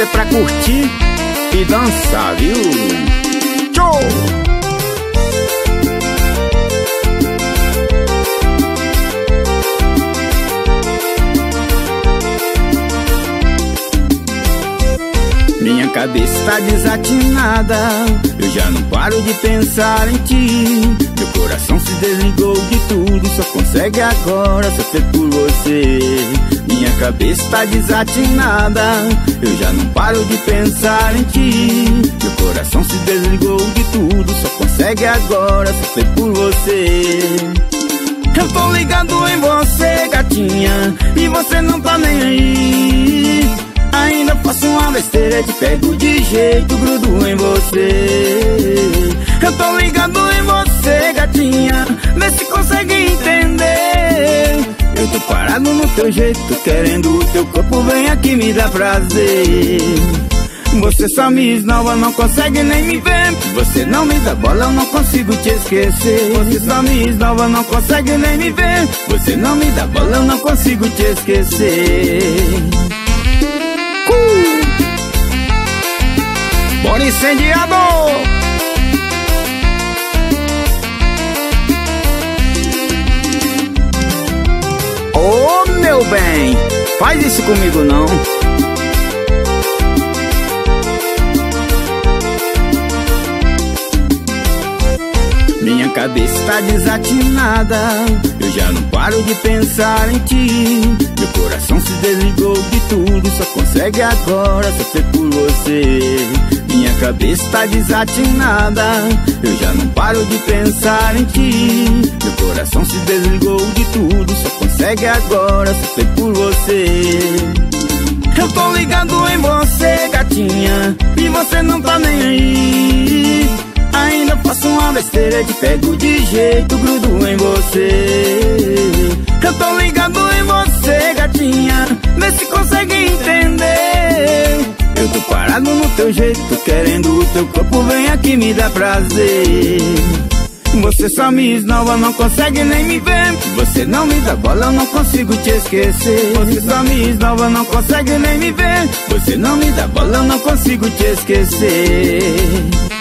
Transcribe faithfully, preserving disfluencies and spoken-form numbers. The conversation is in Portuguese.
é pra curtir e dançar, viu? Tchau! Minha cabeça tá desatinada, eu já não paro de pensar em ti. Meu coração se desligou de tudo, só consegue agora sofrer por você. Minha cabeça tá desatinada, eu já não paro de pensar em ti. Meu coração se desligou de tudo, só consegue agora sofrer por você. Eu tô ligado em você, gatinha, e você não tá nem aí. Ainda faço uma besteira, te pego de jeito, grudo em você. Eu tô ligado em você, gatinha, vê se consegue entender. Eu tô parado no teu jeito, querendo o teu corpo, vem aqui me dá prazer. Você só me esnova, não consegue nem me ver. Você não me dá bola, eu não consigo te esquecer. Você só me esnova, não consegue nem me ver. Você não me dá bola, eu não consigo te esquecer. Bora incendiador! Ô meu bem, faz isso comigo não. Minha cabeça tá desatinada, eu já não paro de pensar em ti. Meu coração se desligou de tudo, só consegue agora sofrer por você. Minha cabeça tá desatinada, eu já não paro de pensar em ti. Meu coração se desligou de tudo, só consegue agora sofrer por você. Eu tô ligado em você, gatinha, e você não tá nem aí. Ainda faço uma besteira, te pego de jeito, grudo em você. Eu tô ligado em você, gatinha, vê se consegue entender. Eu tô parado no teu jeito, querendo o teu corpo, vem aqui me dá prazer. Você só me esnova, não consegue nem me ver. Você não me dá bola, eu não consigo te esquecer. Você só me esnova, não consegue nem me ver. Você não me dá bola, eu não consigo te esquecer.